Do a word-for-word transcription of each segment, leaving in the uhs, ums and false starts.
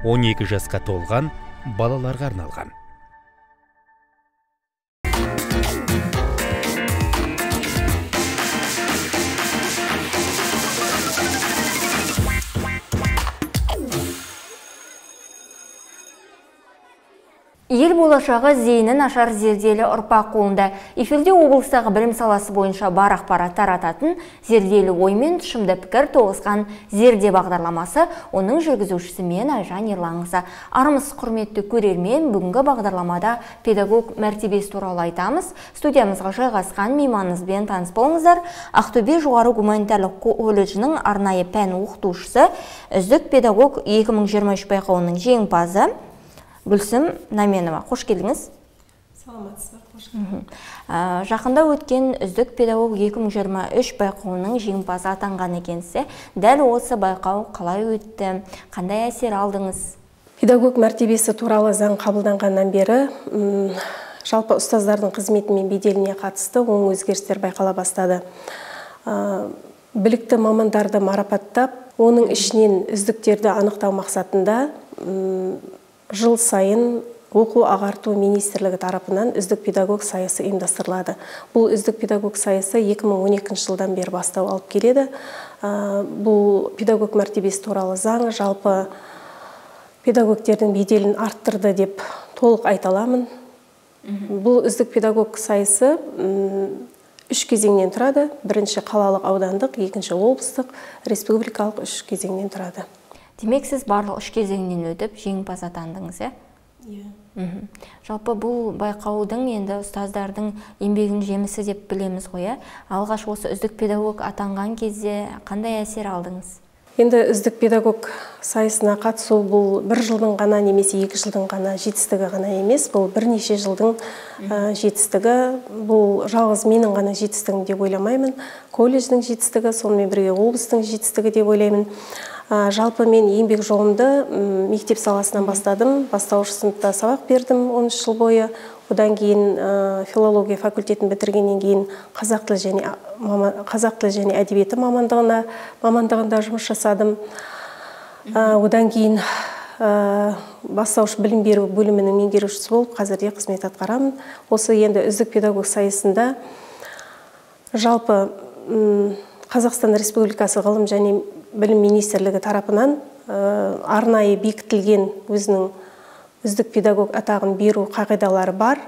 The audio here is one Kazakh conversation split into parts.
он екі жасқа толған балаларға арналған. Ел болашағы зейіні нашар зерделі ұрпақ қолында. Эфирде облыстағы білім саласы бойынша бар ақпарат тарататын зерделі оймен тұшымды пікір тоғысқан зерде бағдарламасы, оның жүргізушісі мен Айжан Ерлаңызы. Арымыз құрметті көрермен, бүгінгі бағдарламада педагог мәртебесі туралы айтамыз. Студиямызға жайғасқан мейманымызбен таныс болыңыздар. Ақтөбе жоғары гуманитарлық колледжінің арнайы пән оқытушысы, үздік педагог екі мың жиырма үш байқауының жеңімпазы Гүлсім Наменова. Қош келдіңіз. Саламатсыздар, қош келдіңіз. Жақында өткен үздік педагог екі мың жиырма үш байқауының жеңімпазы атанған екенсіз. Дәл осы байқау қалай өтті? Қандай әсер алдыңыз? Педагог мәртебесі туралы заң қабылданғаннан бері жалпы ұстаздардың қызметі мен беделіне қатысты оң өзгерістер байқала бастады. Білікті мамандарды марапаттап, оның ішінен үздіктерді анықтау мақсатында жыл сайын оқу ағарту министрлігі тарапынан үздік педагог сайысы ұйымдастырылады. Бұл үздік педагог сайысы екі мың он екінші жылдан бері бастау алып келеді. Бұл педагог мәртебесі туралы заң жалпы педагогтердің беделін арттырды деп толық айта аламын. Бұл үздік педагог сайысы үш кезеңнен тұрады. Бірінші қалалық аудандық, екінші облыстық, республикалық үш кезеңнен тұрады. Демек, сіз барлық үш кезеңнен өтіп, жеңімпаз атандыңыз, е? Иә. Жалпы бұл байқаудың енді ұстаздардың еңбегінің жемісі деп білеміз ғой. Алғаш осы үздік педагог атанған кезде қандай әсер алдыңыз? Енді үздік педагог сайысына қатысу бұл бір жылдың ғана немесе екі жылдың ғана жетістігі ғана емес, бұл бірнеше жылдың жетістігі. Бұл жалғыз менің ғана жетістігім деп ойламаймын. Колледждің жетістігі, сонымен бірге облыстың жетістігі деп ойлаймын. Жалпы мен еңбек жолымды мектеп саласынан бастадым. Бастауыш сыныпта сабақ бердім он үш жыл бойы. Одан кейін филология факультетін бітіргеннен кейін қазақ тілі және қазақ тілі және әдебиеті мамандығына мамандығында жұмыс жасадым. Одан кейін бастауыш білім беру бөлімінің меңгерушісі болып, қазірде қызмет атқарамын. Осы енді үздік педагог сайысында жалпы Қазақстан Республикасы ғылым және білім министрлігі тарапынан арнайы бекітілген өзінің үздік педагог атағын беру қағидалары бар.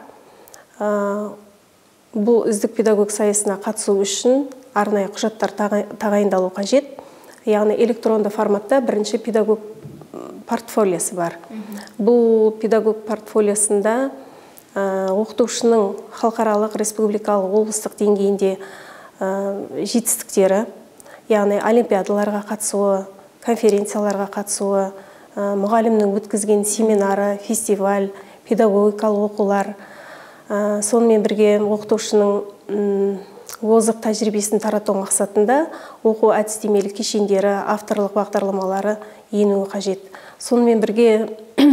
Бұл үздік педагог сайысына қатысу үшін арнайы құжаттар тағайындалу қажет. Яғни электронды форматта бірінші педагог портфолиосы бар. Бұл педагог портфолиосында оқытушының халықаралық, республикалық, облыстық деңгейінде жетістіктері, яғни олимпиадаларға қатысуы, конференцияларға қатысуы, мұғалімнің өткізген семинары, фестиваль, педагогикалық оқулар, сонымен бірге оқытушының озық тәжірибесін тарату мақсатында оқу әдістемелік кешендері, авторлық бағдарламалары енуі қажет. Сонымен бірге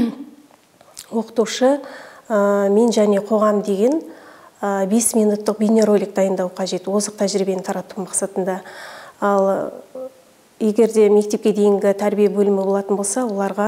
оқытушы мен және қоғам деген бес минуттық бейнеролик дайындау қажет, озық тәжірибені тарату мақсатында. Ал егерде мектепке дейінгі тәрбие бөлімі болатын болса, оларға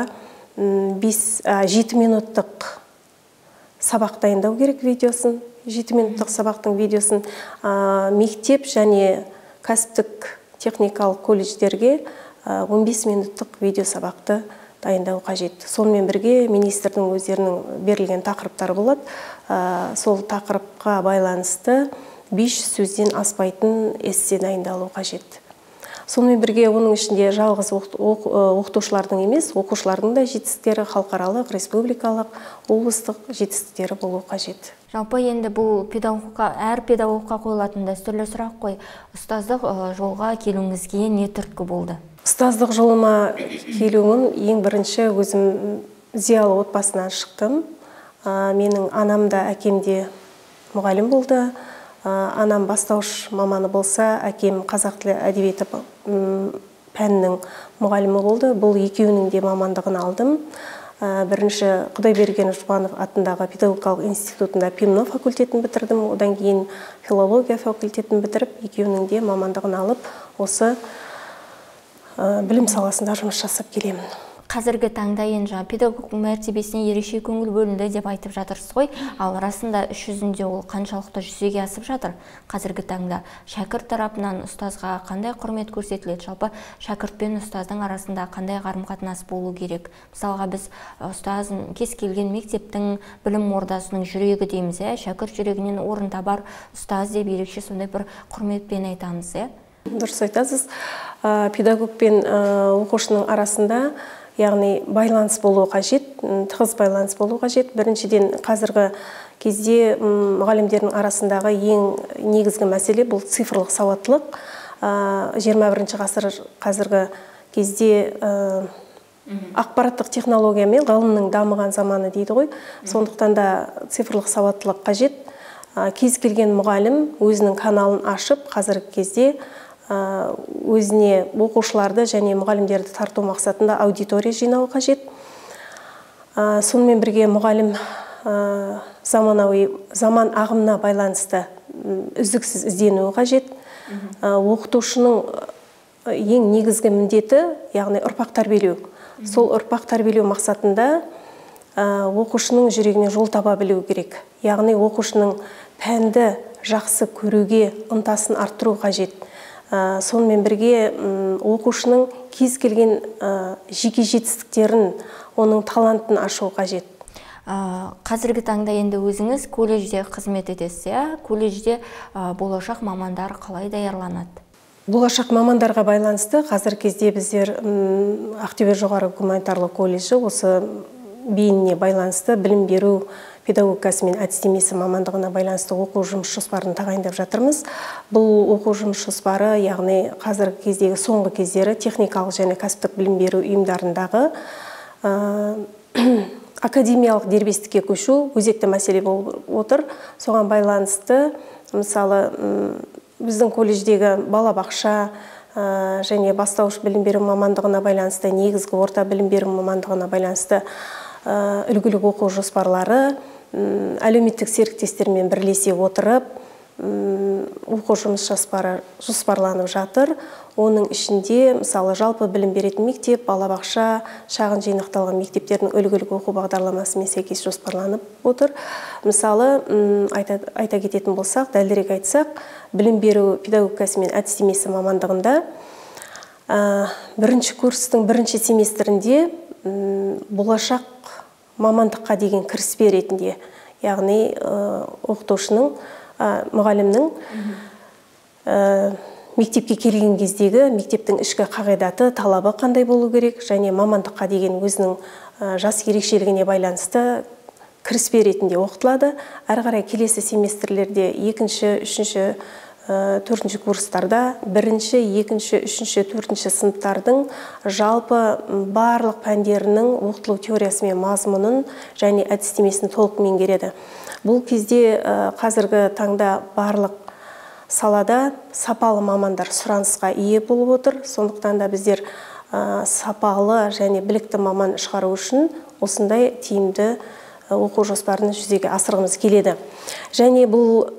жеті минуттық сабақ дайындау керек видеосын, жеті минуттық сабақтың видеосын мектеп және кәсіптік техникалық колледждерге он бес минуттық видео сабақты дайындау қажет. Сонымен бірге министрдің өздерінің берілген тақырыптары болады. Сол тақырыпқа байланысты бес жүз сөзден аспайтын эссе дайындалу қажет. Сонымен бірге оның ішінде жалғыз оқытушылардың емес, оқушылардың да жетістіктері халықаралық, республикалық, облыстық жетістіктері болу қажет. Жалпы енді бұл педагогқа, әр педагогқа қойылатын дәстүрлі сұрақ қой. Ұстаздық жолға келуіңізге не түрткі болды? Ұстаздық жолыма келуім ең бірінші өзім зиялы отбасынан шықтым. Менің анам да, әкем де мұғалім болды. Анам бастауыш маманы болса, әкем қазақ тілі әдебиеті пәнінің мұғалімі болды. Бұл екеуінің де мамандығын алдым. Бірінші Құдайберген Жұбанов атындағы педагогикалық институтында пимно факультетін бітірдім. Одан кейін филология факультетін бітіріп, екеуінің де мамандығын алып, осы білім саласында жұмыс жасап келемін. Қазіргі таңда енді жаңа педагог мәртебесіне ерекше көңіл бөлінді деп айтып жатырсыз ғой, ал расында іс жүзінде ол қаншалықты жүзеге асып жатыр? Қазіргі таңда шәкірт тарапынан ұстазға қандай құрмет көрсетіледі? Жалпы шәкірт пен ұстаздың арасында қандай қарым-қатынас болу керек? Мысалға біз ұстаз кез келген мектептің білім ордасының жүрегі дейміз, ә? Шәкірт жүрегінен орын табар ұстаз деп ерекше сондай бір құрметпен айтамыз, ә? Дұрыс айтасыз. Педагог пен оқушының арасында яғни байланыс болу қажет, тығыз байланыс болу қажет. Біріншіден, қазіргі кезде мұғалімдердің арасындағы ең негізгі мәселе бұл цифрлық сауаттылық. жиырма бірінші ғасыр қазіргі кезде ақпараттық технология мен ғылымның дамыған заманы дейді ғой. Сондықтан да цифрлық сауаттылық қажет. Кез келген мұғалім өзінің каналын ашып, қазіргі кезде өзіне оқушыларды және мұғалімдерді тарту мақсатында аудитория жинауы қажет. Сонымен бірге мұғалім заманауи заман ағымына байланысты үздіксіз ізденуі қажет. Оқытушының ең негізгі міндеті, яғни ұрпақ тәрбиелеу. Сол ұрпақ тәрбиелеу мақсатында оқушының жүрегіне жол таба білу керек. Яғни оқушының пәнді жақсы көруге ынтасын арттыру қажет. Сонымен бірге оқушының кез келген жеке жетістіктерін, оның талантын ашу қажет. Қазіргі таңда енді өзіңіз колледжде қызмет етесіз, колледжде болашақ мамандар қалай даярланады? Болашақ мамандарға байланысты қазіргі кезде біздер Ақтөбе жоғары гуманитарлық колледжі осы бейініне байланысты білім беру педагогикасы мен әдістемесі мамандығына байланысты оқу жұмыс жоспарын тағайындап жатырмыз. Бұл оқу жұмыс жоспары, яғни қазіргі кездегі соңғы кездері техникалық және кәсіптік білім беру ұйымдарындағы академиялық дербестікке көшу өзекті мәселе болып отыр. Соған байланысты, мысалы, біздің колледждегі балабақша және бастауыш білім беру мамандығына байланысты, негізгі орта білім беру мамандығына байланысты үлгілік оқу жоспарлары әлеуметтік серіктестермен бірлесе отырып оқу жұмыс жоспары жоспарланып жатыр. Оның ішінде, мысалы, жалпы білім беретін мектеп, балабақша, шағын жинақталған мектептердің үлгілік оқу бағдарламасымен сәйкес жоспарланып отыр. Мысалы, айта, айта кететін болсақ, дәлірек айтсақ, білім беру педагогикасы мен әдістемесі мамандығында бірінші курстың бірінші семестрінде болашақ мамандыққа деген кіріспе ретінде, яғни оқытушының, мұғалімнің мектепке келген кездегі мектептің ішкі қағидаты, талабы қандай болу керек, және мамандыққа деген өзінің жас ерекшелігіне байланысты кіріспе ретінде оқытылады. Әрі қарай келесі семестрлерде екінші, үшінші, төртінші курстарда бірінші, екінші, үшінші, төртінші сыныптардың жалпы барлық пәндерінің оқытылу теориясы мен мазмұнын және әдістемесін толық меңгереді. Бұл кезде қазіргі таңда барлық салада сапалы мамандар сұранысқа ие болып отыр. Сондықтан да біздер сапалы және білікті маман шығару үшін осындай тиімді оқу жоспарын жүзеге асырғымыз келеді. Және бұл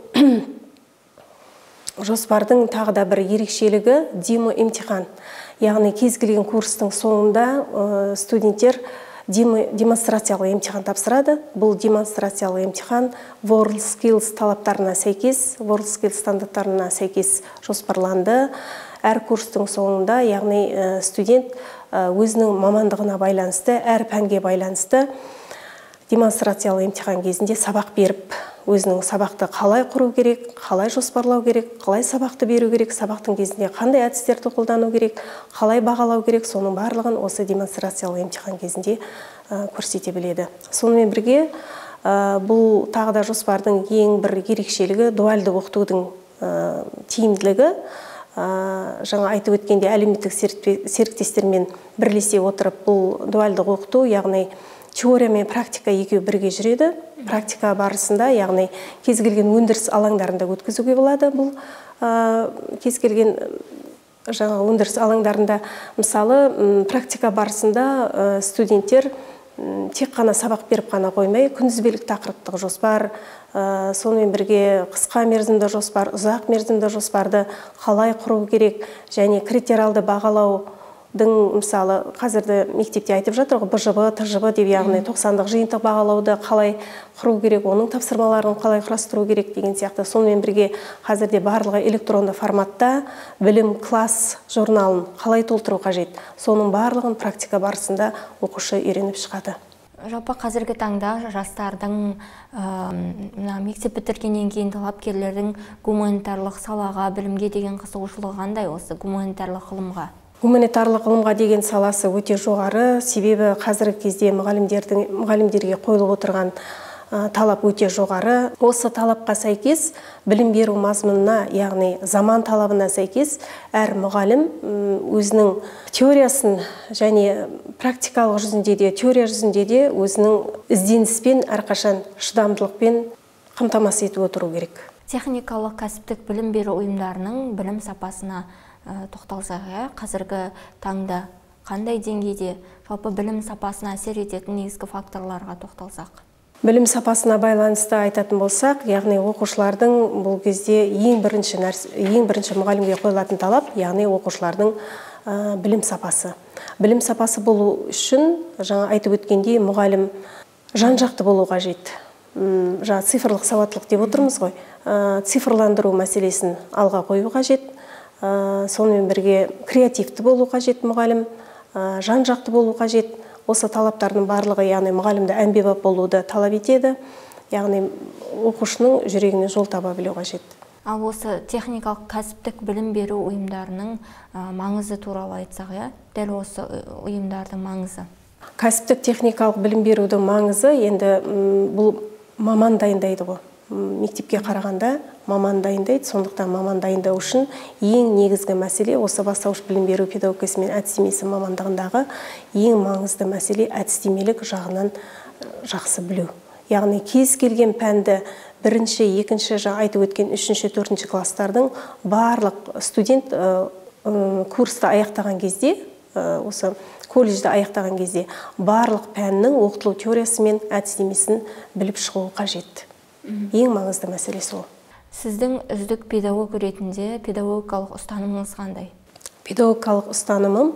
жоспардың тағы да бір ерекшелігі демо емтихан. Яғни кез келген курстың соңында студенттер демонстрациялық емтихан тапсырады. Бұл демонстрациялық емтихан WorldSkills талаптарына сәйкес, WorldSkills стандарттарына сәйкес жоспарланды. Әр курстың соңында, яғни студент өзінің мамандығына байланысты, әр пәнге байланысты демонстрациялық емтихан кезінде сабақ беріп, өзінің сабақты қалай құру керек, қалай жоспарлау керек, қалай сабақты беру керек, сабақтың кезінде қандай әдістерді қолдану керек, қалай бағалау керек, соның барлығын осы демонстрациялық емтихан кезінде көрсете біледі. Сонымен бірге, бұл тағы да жоспардың ең бір ерекшелігі дуальды оқытудың тиімділігі. Жаңа айтып өткенде әлеуметтік серіктестермен бірлесе отырып, бұл дуальдық оқыту, яғни теория мен практика екеуі бірге жүреді. Практика барысында, яғни кез келген өндіріс алаңдарында өткізуге болады. Бұл кез келген жаңа өндіріс алаңдарында, мысалы, практика барысында студенттер тек қана сабақ беріп қана қоймай, күнтізбелік тақырыптық жоспар, сонымен бірге қысқа мерзімді жоспар, ұзақ мерзімді жоспарды қалай құру керек, және критериалды бағалау мысалы қазірді мектепте айтып жатыр ғой, Б Ж Б, Т Ж Б деп, яғни тоқсандық жиынтық бағалауды қалай құру керек, оның тапсырмаларын қалай құрастыру керек деген сияқты. Сонымен бірге қазірде барлығы электронды форматта білім класс журналын қалай толтыру қажет, соның барлығын практика барысында оқушы үйреніп шығады. Жалпы қазіргі таңда жастардың мектеп бітіргеннен кейін талапкерлердің гуманитарлық салаға, білімге деген қызығушылығы қандай, осы гуманитарлық ғылымға? Гуманитарлық ғылымға деген саласы өте жоғары, себебі қазіргі кезде мұғалімдердің мұғалімдерге қойылып отырған талап өте жоғары. Осы талапқа сәйкес білім беру мазмұнына, яғни заман талабына сәйкес әр мұғалім өзінің теориясын және практикалық жүзінде де, теория жүзінде де өзінің ізденіспен, әрқашан шыдамдылықпен қамтамасыз етіп отыру керек. Техникалық кәсіптік білім беру ұйымдарының білім сапасына тоқталсақ, қазіргі таңда қандай деңгейде, жалпы білім сапасына әсер ететін негізгі факторларға тоқталсақ? Білім сапасына байланысты айтатын болсақ, яғни оқушылардың бұл кезде ең бірінші нәрсе, ең бірінші мұғалімге қойылатын талап, яғни оқушылардың білім сапасы. Білім сапасы болу үшін, жаңа айтып өткендей, мұғалім жан-жақты болу қажет. Жаңа цифрлық сауаттылық деп отырмыз ғой. Цифрландыру мәселесін алға қою қажет. Сонымен бірге креативті болу қажет мұғалім, жан-жақты болу қажет. Осы талаптардың барлығы, яғни мұғалімді әмбебап болуды талап етеді, яғни оқушының жүрегіне жол таба білу қажет. Ал осы техникалық кәсіптік білім беру ұйымдарының маңызы туралы айтсақ, дәл осы ұйымдардың маңызы? Кәсіптік техникалық білім берудің маңызы енді бұл маман дайындайды ғой. Мектепке қарағанда маман дайындайды, сондықтан маман дайындау үшін ең негізгі мәселе осы бастауыш білім беру педагогикасы мен әдістемесі мамандығындағы ең маңызды мәселе әдістемелік жағынан жақсы білу. Яғни кез келген пәнді бірінші, екінші, жаңа айтып өткен үшінші, төртінші класстардың барлық студент курсты аяқтаған кезде, осы колледжді аяқтаған кезде барлық пәннің оқытылу теориясы мен әдістемесін біліп шығу қажет. Ең маңызды мәселе сол. Сіздің үздік педагог ретінде педагогикалық ұстанымыңыз қандай? Педагогикалық ұстанымым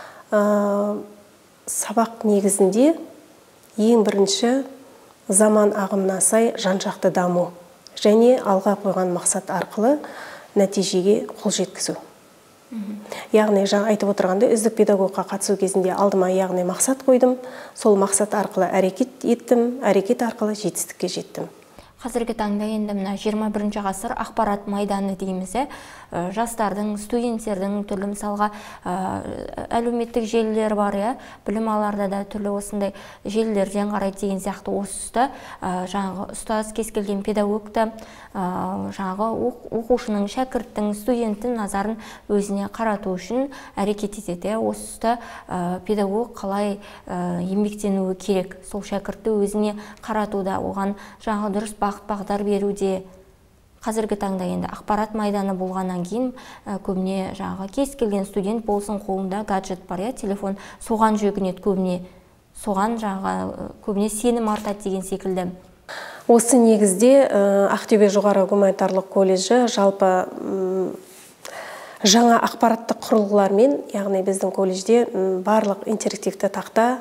сабақ негізінде ең бірінші заман ағымына сай жан-жақты даму және алға қойған мақсат арқылы нәтижеге қол жеткізу. Яғни жаңа айтып отырғанда үздік педагогқа қатысу кезінде алдыма яғни мақсат қойдым, сол мақсат арқылы әрекет еттім, әрекет арқылы жетістікке жеттім. Қазіргі таңда енді мына жиырма бірінші ғасыр ақпарат майданы дейміз, жастардың, студенттердің түрлі мысалға әлеуметтік желілер бар, білім аларда да түрлі осындай желілерден қарайды деген сияқты. Осы тұста жаңағы ұстаз кез келген педагогты жаңағы оқушының, шәкірттің, студенттің назарын өзіне қарату үшін әрекет етеді. Осы тұста педагог қалай еңбектенуі керек, сол шәкіртті өзіне қаратуда, оған жаңағы дұрыс бағыт-бағдар беруде. Қазіргі таңда енді ақпарат майданы болғаннан кейін көбіне жаңағы кез келген студент болсын қолында гаджет бар, телефон, соған жүгінеді көбіне, соған жаңағы көбіне сенім артады деген секілді. Осы негізде Ақтөбе жоғары гуманитарлық колледжі жалпы жаңа ақпараттық құрылғылармен, яғни біздің колледжде барлық интерактивті тақта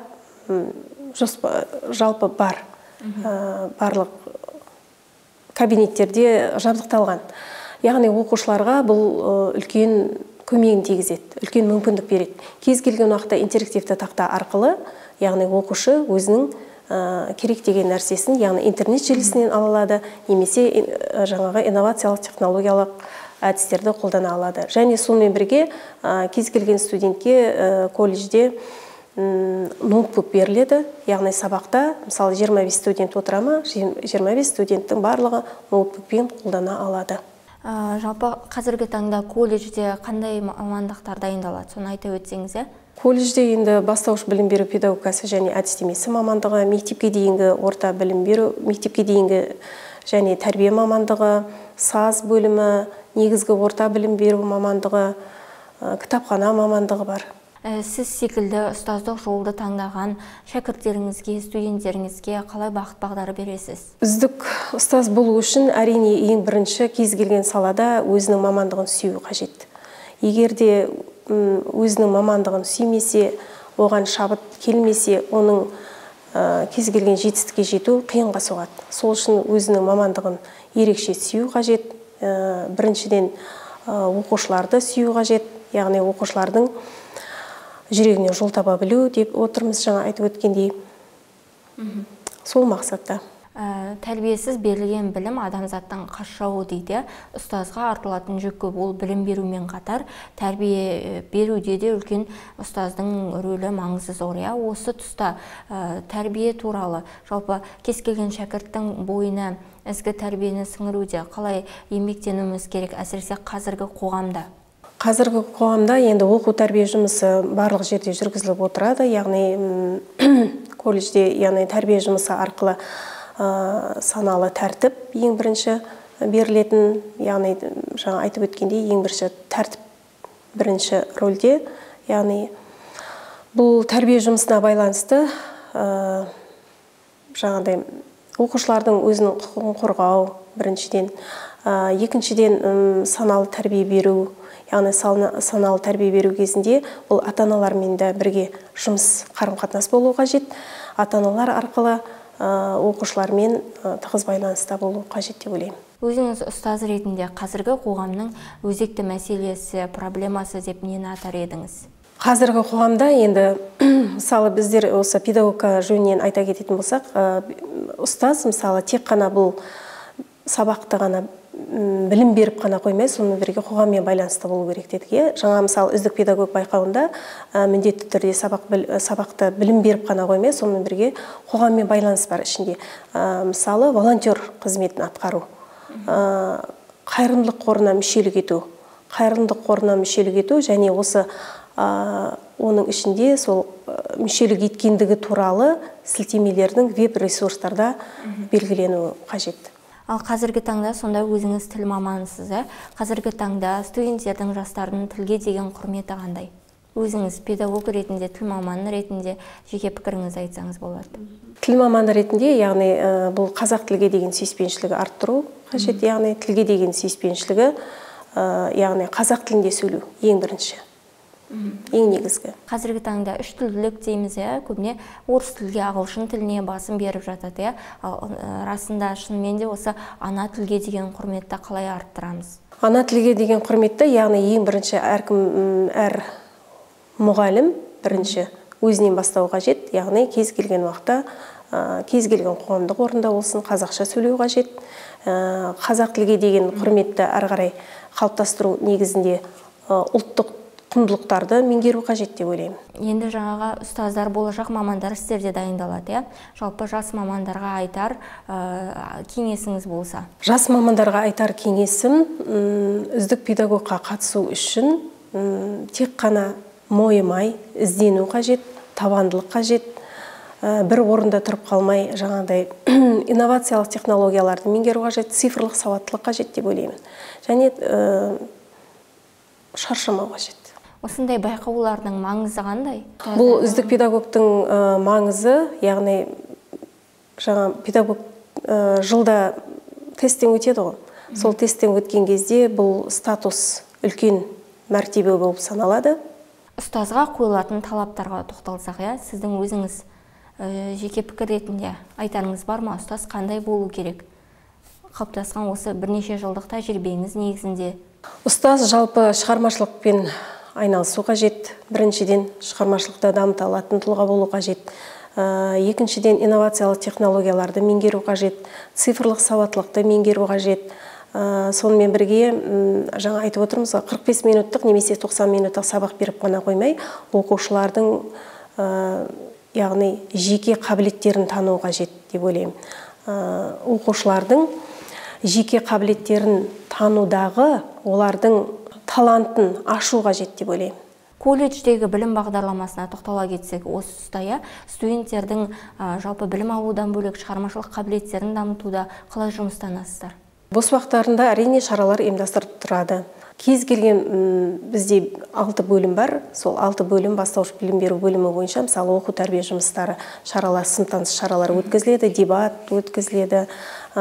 жалпы бар, барлық кабинеттерде жабдықталған. Яғни оқушыларға бұл үлкен көмегін тигізеді, үлкен мүмкіндік береді. Кез келген уақытта интерактивті тақта арқылы, яғни оқушы өзінің керек деген нәрсесін, яғни интернет желісінен ала алады, немесе жаңағы инновациялық технологиялық әдістерді қолдана алады. Және сонымен бірге кез келген студентке колледжде ноутбук беріледі, яғни сабақта, мысалы жиырма бес студент отыра ма, жиырма бес студенттің барлығы ноутбукпен қолдана алады. Жалпы қазіргі таңда колледжде қандай мамандықтар дайындалады, соны айта өтсеңіз? Колледжде енді бастауыш білім беру педагогикасы және әдістемесі мамандығы, мектепке дейінгі орта білім беру, мектепке дейінгі және тәрбие мамандығы, саз бөлімі, негізгі орта білім беру мамандығы, кітапхана мамандығы бар. Сіз секілді ұстаздық жолды таңдаған шәкірттеріңізге, студенттеріңізге қалай бағыт-бағдар бересіз? Үздік ұстаз болу үшін әрине ең бірінші кез келген салада өзінің мамандығын сүю қажет. Егер де өзінің мамандығын сүймесе, оған шабыт келмесе, оның кез келген жетістікке жету қиынға соғады. Сол үшін өзінің мамандығын ерекше сүю қажет. Біріншіден оқушыларды сүю қажет, яғни оқушылардың жүрегіне жол таба білу деп отырмыз, жаңа айтып өткендей. Сол мақсатта. Тәрбиесіз берілген білім адамзаттың қашауы дейді. Ұстазға артылатын жүк көп. Ол білім берумен қатар тәрбие беруде де үлкен ұстаздың рөлі маңызы зор. Осы тұста тәрбие туралы жалпы кез келген шәкірттің бойына ізгі тәрбиені сіңіруде қалай еңбектенуіміз керек, әсіресе қазіргі қоғамда? Қазіргі қоғамда енді оқу тәрбие жұмысы барлық жерде жүргізіліп отырады. Яғни колледжде, яғни тәрбие жұмысы арқылы саналы тәртіп ең бірінші берілетін, яғни жаңа айтып өткендей ең бірінші тәртіп бірінші рөлде. Яғни бұл тәрбие жұмысына байланысты жаңағыдай оқушылардың өзінің құқығын қорғау біріншіден, екіншіден саналы тәрбие беру. Яғни саналы тәрбие беру кезінде бұл ата-аналармен де бірге жұмыс қарым-қатынас болу қажет. Ата-аналар арқылы оқушылармен тығыз байланыста болу қажет деп ойлаймын. Өзіңіз ұстаз ретінде қазіргі қоғамның өзекті мәселесі, проблемасы деп нені атар едіңіз? Қазіргі қоғамда енді мысалы біздер осы педагогика жөнінен айта кететін болсақ, ұстаз мысалы тек қана бұл сабақты ғана білім беріп қана қоймай, сонымен бірге қоғаммен байланысты болу керек дедік. Жаңа мысалы үздік педагог байқауында міндетті түрде сабақты білім беріп қана қоймай, сонымен бірге қоғаммен байланыс бар ішінде. Мысалы волонтер қызметін атқару, қайырымдылық қорына мүшелік ету, қайырымдылық қорына мүшелік ету және осы оның ішінде сол мүшелік еткендігі туралы сілтемелердің веб-ресурстарда белгіленуі қажет. Ал қазіргі таңда сонда өзіңіз тіл маманысыз, қазіргі таңда студенттердің, жастардың тілге деген құрметі қандай? Өзіңіз педагог ретінде, тіл маманы ретінде жеке пікіріңіз айтсаңыз болады. Тіл маманы ретінде, яғни бұл қазақ тілге деген сүйіспеншілігі арттыру қажет, яғни тілге деген сүйіспеншілігі, яғни қазақ тілінде сөйлеу ең бірінші. Ең негізгі. Қазіргі таңда үш тілділік дейміз, көбіне орыс тілге, ағылшын тіліне басым беріп жатады. Расында шынымен де осы ана тілге деген құрметті қалай арттырамыз? Ана тілге деген құрметті, яғни ең бірінші әркім, әр мұғалім бірінші өзінен бастау қажет, яғни кез келген уақытта, кез келген қоғамдық орында болсын қазақша сөйлеу қажет. Қазақ тілге деген құрметті әрі қарай қалыптастыру негізінде ұлттық құндылықтарды меңгеру қажет деп ойлаймын. Енді жаңаға ұстаздар, болашақ мамандар сіздерде дайындалады. Жалпы жас мамандарға айтар кеңесіңіз болса? Жас мамандарға айтар кеңесім, үздік педагогқа қатысу үшін тек қана мойымай, іздену қажет, табандылық қажет, бір орында тұрып қалмай, жаңағыдай инновациялық технологияларды меңгеру қажет, цифрлық сауаттылық қажет деп ойлаймын. Және шаршамау қажет. Осындай байқаулардың маңызы қандай? Бұл үздік педагогтың маңызы, яғни жаңа педагог жылда тесттен өтеді ғой. Сол тесттен өткен кезде бұл статус үлкен мәртебе болып саналады. Ұстазға қойылатын талаптарға тоқталсақ, сіздің өзіңіз жеке пікір ретінде айтарыңыз бар ма? Ұстаз қандай болу керек? Қалыптасқан осы бірнеше жылдық тәжірибеңіз негізінде. Ұстаз жалпы шығармашылықпен айналысу қажет. Біріншіден шығармашылықта дамыта алатын тұлға болу қажет. Екіншіден инновациялық технологияларды меңгеру қажет. Цифрлық сауаттылықты меңгеру қажет. Сонымен бірге жаңа айтып отырмыз, қырық бес минуттық немесе тоқсан минуттық сабақ беріп қана қоймай, оқушылардың яғни жеке қабілеттерін тану қажет деп ойлаймын. Оқушылардың жеке қабілеттерін танудағы олардың талантын ашу қажет деп ойлаймын. Колледждегі білім бағдарламасына тоқтала кетсек, осы тұста студенттердің жалпы білім алудан бөлек шығармашылық қабілеттерін дамытуда қалай жұмыстанасыздар? Бос уақыттарында әрине шаралар ұйымдастырып тұрады. Кез келген бізде алты бөлім бар. Сол алты бөлім бастауыш білім беру бөлімі бойынша, мысалы оқу тәрбие жұмыстары, шаралар, сыныптаныс шаралар өткізіледі, дебат өткізіледі.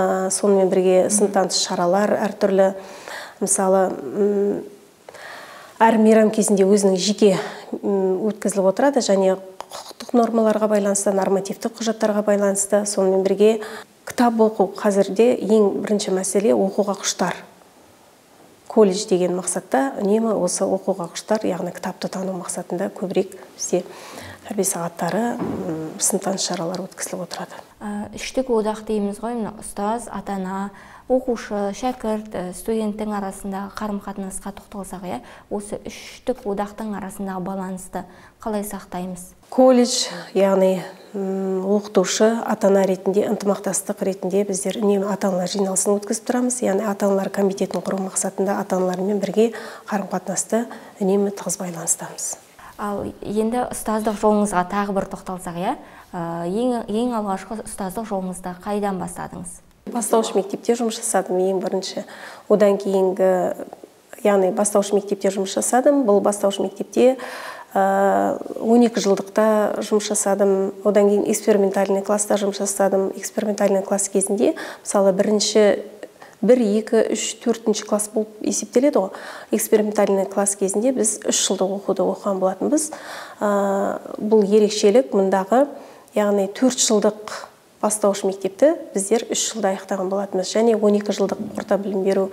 Сонымен бірге сыныптаныс шаралар әртүрлі, мысалы әр мейрам кезінде өзінің жеке өткізіліп отырады, және құқықтық нормаларға байланысты, нормативтік құжаттарға байланысты. Сонымен бірге кітап оқу қазірде ең бірінші мәселе оқуға құштар. Колледж деген мақсатта үнемі осы оқуға құштар, яғни кітапты тану мақсатында көбірек бізде тәрбие сағаттары, сыныптан шаралар өткізіліп отырады. Үштік одақ дейміз ғой, ұстаз, ата-ана, оқушы, шәкірт, студенттің арасындағы қарым-қатынасқа тоқталсақ, осы үштік одақтың арасындағы балансты қалай сақтаймыз? Колледж, яғни оқытушы, ата-ана ретінде, ынтымақтастық ретінде біздер үнемі ата-аналар жиналысын өткізіп тұрамыз. Яғни ата-аналар комитетін құру мақсатында ата-аналармен бірге қарым-қатынасты үнемі тығыз байланыстамыз. Ал енді ұстаздық жолыңызға тағы бір тоқталсақ, ең, ең алғашқы ұстаздық жолыңызда қайдан бастадыңыз? Бастауыш мектепте жұмыс жасадым ең бірінші. Одан кейінгі, яғни бастауыш мектепте жұмыс жасадым. Бұл бастауыш мектепте он екі жылдықта жұмыс жасадым. Одан кейін экспериментальный класста жұмыс жасадым. Экспериментальный класс кезінде, мысалы, бірінші бір, екі, үш, төртінші класс болып есептеледі ғой. Экспериментальный класс кезінде біз үш жылдық оқуды оқыған болатынбыз. Бұл ерекшелік мұндағы, яғни төрт жылдық бастауыш мектепті біздер үш жылда аяқтаған болатынбыз. Және он екі жылдық орта білім беру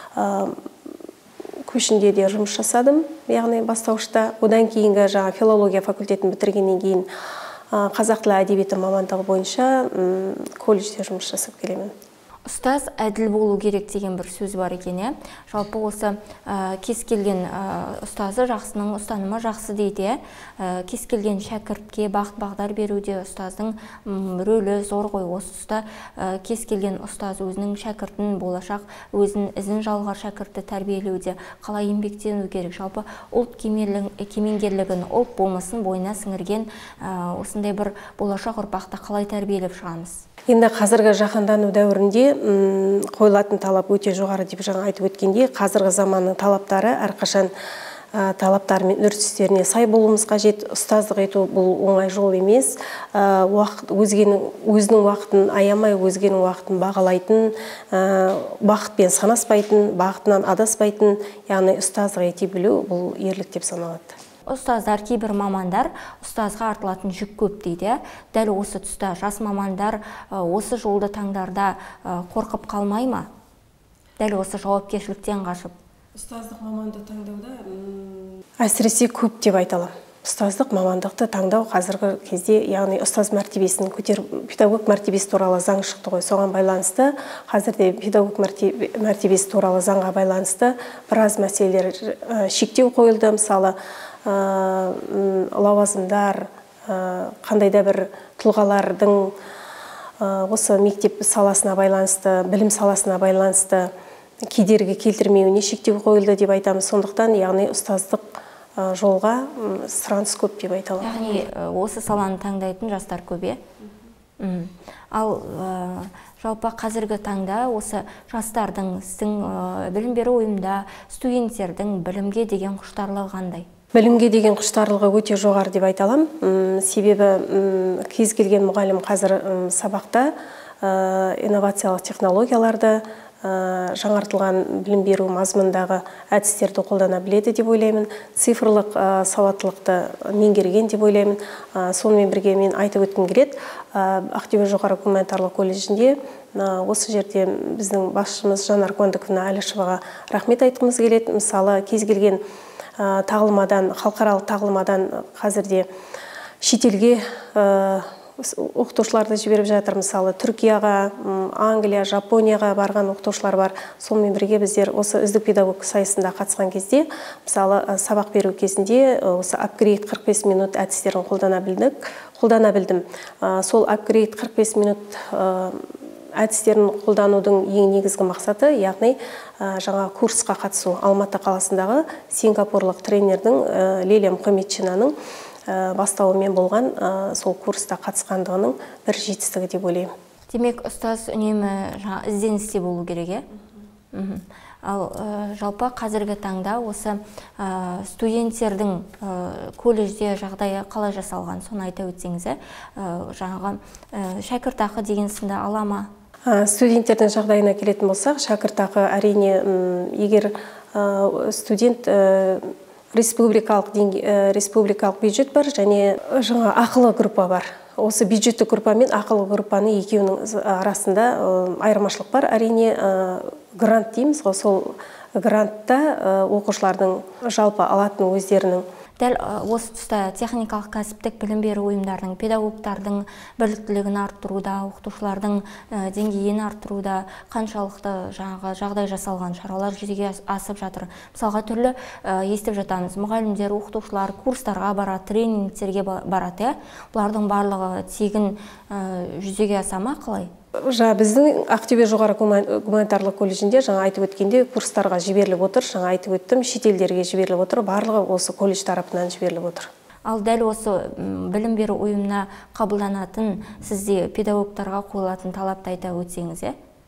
көшінде де жұмыс жасадым, яғни бастауышта. Одан кейінгі жаңа филология факультетін бітіргеннен кейін қазақ тілі әдебиеті мамандығы бойынша колледжде жұмыс жасап келемін. Ұстаз әділ болу керек деген бір сөз бар екен. Жалпы осы кез келген ұстазы жақсының ұстанымы жақсы дейді. Кез келген шәкіртке бағыт-бағдар беруде ұстаздың рөлі зор ғой. Осы тұста кез келген ұстаз өзінің шәкіртін, болашақ өзінің ізін жалғар шәкіртті тәрбиелеуде қалай еңбектену керек. Жалпы ұлт кемеңгерлігін, ұлт болмысын бойына сіңірген осындай бір болашақ ұрпақты қалай тәрбиелеп шығамыз? Енді қазіргі жаһандану дәуірінде қойылатын талап өте жоғары деп жаңа айтып өткенде, қазіргі заманның талаптары әрқашан талаптары мен үрдістеріне сай болуымыз қажет. Ұстаздық ету бұл оңай жол емес. Өзінің уақытын аямай, өзгенің уақытын бағалайтын, бақытпен санаспайтын, бағытынан адаспайтын, яғни ұстаздық ете білу бұл ерлік деп саналады. Ұстаздар, кейбір мамандар ұстазға артылатын жүк көп дейді. Дәл осы тұста жас мамандар осы жолды таңдарда қорқып қалмай ма? Дәл осы жауапкершіліктен қашып. Ұстаздық маманды таңдауда әсіресе көп деп айталам. Ұстаздық мамандықты таңдау қазіргі кезде, яғни ұстаз мәртебесін көтер, педагог мәртебесі туралы заң шықты ғой. Соған байланысты қазірде педагог мәртебесі туралы заңға байланысты біраз мәселелер шектеу қойылды. Мысалы, лауазымдар, қандай да бір тұлғалардың осы мектеп саласына байланысты, білім саласына байланысты кедергі келтірмеуіне шектеу қойылды деп айтамыз. Сондықтан, яғни ұстаздық жолға сұраныс көп деп айталам. Яғни осы саланы таңдайтын жастар көбе. Ал жалпы қазіргі таңда осы жастардың сіздің білім беру ұйымда студенттердің білімге деген құштарлығы қандай? Білімге деген құштарлығы өте жоғары деп айталам. Себебі кез келген мұғалім қазір сабақта инновациялық технологияларды, жаңартылған білім беру мазмұндағы әдістерді қолдана біледі деп ойлаймын. Цифрлық сауаттылықты меңгерген деп ойлаймын. Сонымен бірге мен айтып өткім келеді. Ақтөбе жоғары гуманитарлық колледжінде осы жерде біздің басшымыз Жанар Қуандыковна Әлішеваға рахмет айтқымыз келеді. Мысалы, кез келген тағылымадан, халықаралық тағылымадан қазірде шетелге оқытушыларды жіберіп жатыр. Мысалы, Түркияға, Англия, Жапонияға барған оқытушылар бар. Сонымен бірге біздер осы үздік педагог сайысында қатысқан кезде, мысалы, сабақ беру кезінде осы апгрейд қырық бес минут әдістерін қолдана білдік, қолдана білдім. Сол апгрейд қырық бес минут әдістерін қолданудың ең негізгі мақсаты, яғни жаңа курсқа қатысу. Алматы қаласындағы сингапурлық тренердің Лилия Мұхамедчинаның бастауымен болған сол курста қатысқандығының бір жетістігі деп ойлаймын. Демек, ұстаз үнемі ізденісте болу керек, е? Ал жалпы қазіргі таңда осы студенттердің колледжде жағдайы қалай жасалған, соны айта өтсеңіз, жаңағы шәкіртақы деген сынды ала ма? Студенттердің жағдайына келетін болсақ, шәкіртақы әрине, егер студент республикалық республикалық бюджет бар және жаңа ақылы группа бар. Осы бюджеттік группа мен ақылы группаны екеуінің арасында айырмашылық бар. Әрине грант дейміз ғой, сол грантта оқушылардың жалпы алатын өздерінің. Дәл осы тұста техникалық кәсіптік білім беру ұйымдарының, педагогтардың біліктілігін арттыруда, оқытушылардың деңгейін арттыруда қаншалықты жаңағы жағдай жасалған шаралар жүзеге асып жатыр. Мысалға түрлі естіп жатамыз, мұғалімдер, оқытушылар курстарға барады, тренингтерге барады. Бұлардың барлығы тегін жүзеге аса ма, қалай? Жаңа біздің Ақтөбе жоғары гуманитарлық колледжінде жаңа айтып өткенде курстарға жіберіліп отыр, жаңа айтып өттім, шетелдерге жіберіліп отыр, барлығы осы колледж тарапынан жіберіліп отыр. Ал дәл осы білім беру ұйымына қабылданатын сізде педагогтарға қойылатын талапты айта өтсеңіз,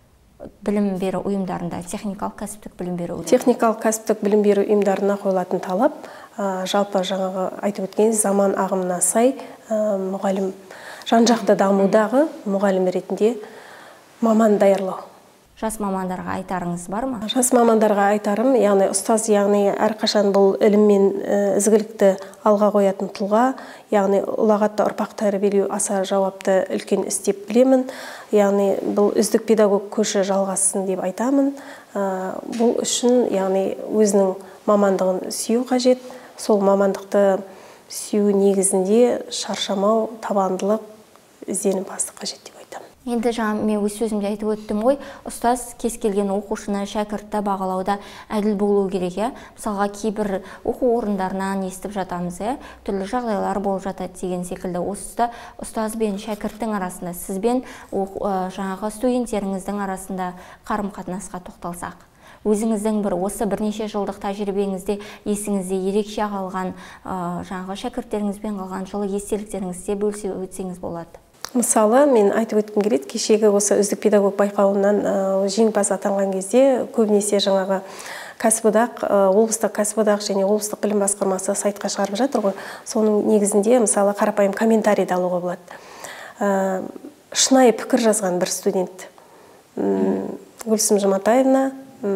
білім беру ұйымдарында, техникалық кәсіптік білім беру ұйымдарында? Техникалық кәсіптік білім беру ұйымдарына қойылатын талап, жалпы жаңағы айтып өткен заман ағымына сай мұғалім жан-жақты дамудағы мұғалім ретінде маман даярлау. Жас мамандарға айтарыңыз бар ма? Жас мамандарға айтарым, яғни ұстаз, яғни әрқашан бұл ілім мен ізгілікті алға қоятын тұлға, яғни ұлағатты ұрпақ тәрбиелеу аса жауапты үлкен іс деп білемін. Яғни бұл үздік педагог көші жалғасын деп айтамын. Бұл үшін яғни өзінің мамандығын сүю қажет, сол мамандықты сүю негізінде шаршамау, табандылық, ізденімпаздық қажет деп айтамын. Енді жаңа мен өз сөзімде айтып өттім ғой, ұстаз кез келген оқушыны, шәкіртті бағалауда әділ болу керек. Мысалға кейбір оқу орындарынан естіп жатамыз, түрлі жағдайлар болып жатады деген секілді. Осы ұстаз бен шәкірттің арасында, сізбен жаңағы студенттеріңіздің арасында қарым-қатынасқа тоқталсақ. Өзіңіздің бір осы бірнеше жылдық тәжірибеңізде есіңізде ерекше қалған жаңағы шәкірттеріңізбен қалған жылы естеліктеріңізде бөлісе өтсеңіз болады. Мысалы, мен айтып өткім келеді, кешегі осы үздік педагог байқауынан жеңімпаз атанған кезде көбінесе жаңағы кәсіподақ, облыстық кәсіподақ және облыстық білім басқармасы сайтқа шығарып жатыр ғой. Соның негізінде мысалы қарапайым комментарий алуға болады. Шынайы пікір жазған бір студент. Гүлсім Жұматаевна,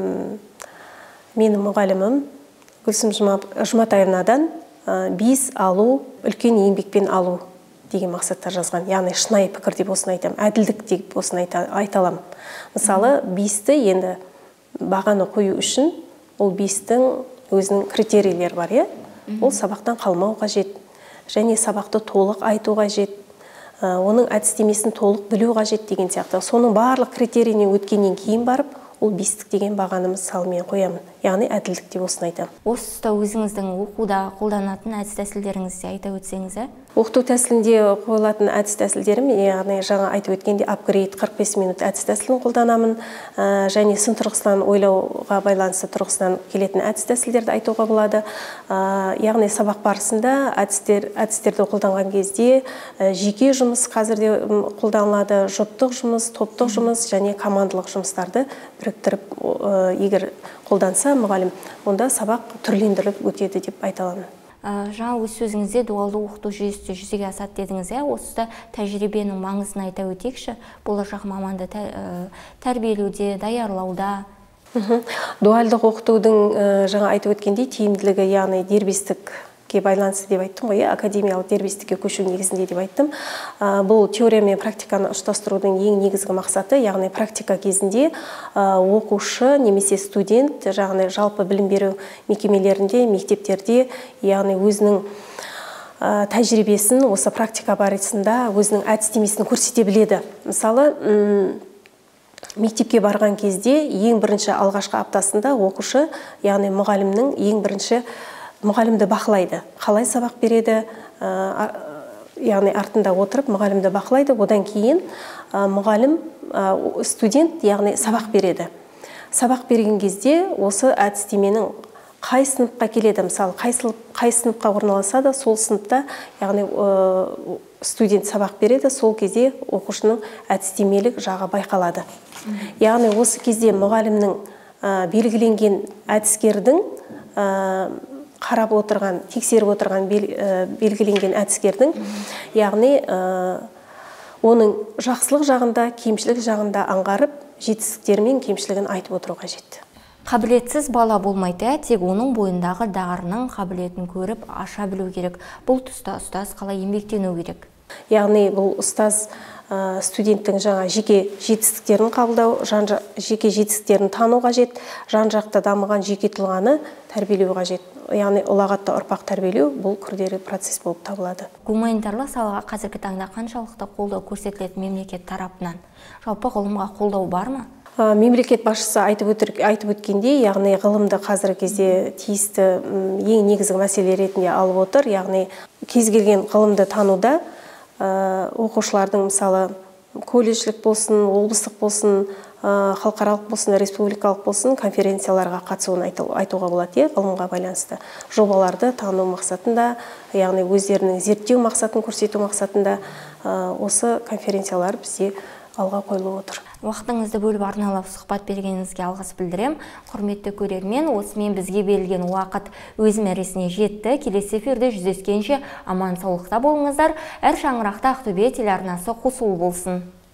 менің мұғалімім Гүлсім Жұматаевнадан бес алу, үлкен еңбекпен алу деген мақсаттар жазған. Яғни шынайы пікір деп осын айтам, әділдік деп осын айталам. Мысалы, бесті енді бағаны қою үшін, ол бестің өзінің критерийлер бар, ол сабақтан қалмау қажет, және сабақты толық айту қажет, оның әдістемесін толық білу қажет деген сияқты. Соның барлық критерийінен өткеннен кейін барып, ол бестік деген бағанымыз салмен қоямын. Яғни әділдік деп осын айтамын. Осы тұста өзіңіздің оқуда қолданатын әдіс тәсілдеріңізді айта өтсеңіз? Оқыту тәсілінде қойылатын әдіс тәсілдерім, яғни жаңа айтып өткенде апгрейд қырық бес минут әдіс тәсілін қолданамын, және сын тұрғысынан ойлауға байланысты тұрғысынан келетін әдіс тәсілдерді айтуға болады. Яғни сабақ барысында әдістер, әдістерді қолданған кезде жеке жұмыс қазірде қолданылады, жұптық жұмыс, топтық жұмыс және командалық жұмыстарды біріктіріп егер қолданса мұғалім, онда сабақ түрлендіріліп өтеді деп айта аламын. Жаңа өз сөзіңізде дуалды оқыту жүйесі жүзеге асады дедіңіз, осы тәжірибенің маңызын айта өтейікші, болашақ маманды тәрбиелеуде, даярлауда. Дуалдық оқытудың жаңа айтып өткендей тиімділігі, яғни дербестікке байланысты деп айттым ғой, академиялық дербестікке көшу негізінде деп айттым. Бұл теория мен практиканы ұштастырудың ең негізгі мақсаты, яғни практика кезінде оқушы немесе студент, яғни жалпы білім беру мекемелерінде, мектептерде, яғни өзінің тәжірибесін осы практика барысында өзінің әдістемесін көрсете біледі. Мысалы, мектепке барған кезде ең бірінші алғашқы аптасында оқушы, яғни мұғалімнің ең бірінші мұғалімді бақылайды. Қалай сабақ береді, яғни артында отырып мұғалімді бақылайды. Одан кейін мұғалім, студент, яғни сабақ береді. Сабақ берген кезде осы әдістеменің қай сыныпқа келеді, мысалы, қай сыныпқа орналасса да, сол сыныпта, яғни студент сабақ береді, сол кезде оқушының әдістемелік жағы байқалады. Яғни осы кезде мұғалімнің белгіленген әдіскердің қарап отырған, тексеріп отырған белгіленген әдіскердің, яғни оның жақсылық жағында, кемшілік жағында аңғарып, жетістіктері мен кемшілігін айтып отыру қажет. Қабілетсіз бала болмайды, тек оның бойындағы дарынның қабілетін көріп аша білу керек. Бұл тұста ұстаз қалай еңбектену керек? Яғни бұл ұстаз студенттің жаңа жеке жетістіктерін қабылдау, жеке жетістіктерін тану қажет, жан-жақты дамыған жеке тұлғаны тәрбиелеу қажет. Яғни ұлағатты ұрпақ тәрбиелеу бұл күрделі процесс болып табылады. Гуманитарлық салаға қазіргі таңда қаншалықты қолдау көрсетіледі мемлекет тарапынан? Жалпы ғылымға қолдау бар ма? Мемлекет басшысы айтып айтып өткендей, яғни ғылымды қазіргі кезде тиісті ең негізгі мәселе ретінде алып отыр. Яғни кез келген ғылымды тануда оқушылардың мысалы колледжлік болсын, облыстық болсын, халықаралық болсын, республикалық болсын конференцияларға қатысуын айтуға болады, ғылымға байланысты жобаларды тану мақсатында, яғни өздерінің зерттеу мақсатын көрсету мақсатында осы конференциялар бізде алға қойылып отыр. Уақытыңызды бөліп арналап сұхбат бергеніңізге алғыс білдірем. Құрметті көрермен, осымен бізге берілген уақыт өз мәресіне жетті. Келесі эфирде жүздескенше аман саулықта болыңыздар. Әр шаңырақта Ақтөбе телеарнасы қосулы болсын.